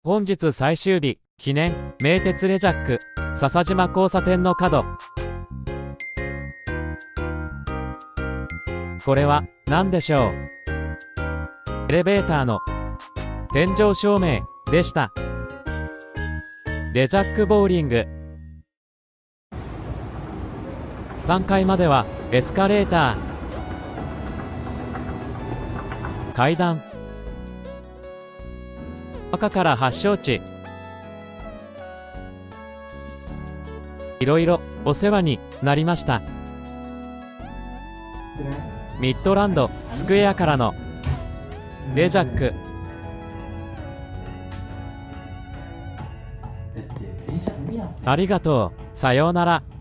本日最終日、記念、名鉄レジャック、笹島交差点の角。これは、何でしょう。エレベーターの天井照明でした。レジャックボーリング。3階まではエスカレーター。階段。赤から発祥地。いろいろお世話になりました。ミッドランドスクエアからのレジャック。ありがとう。さようなら。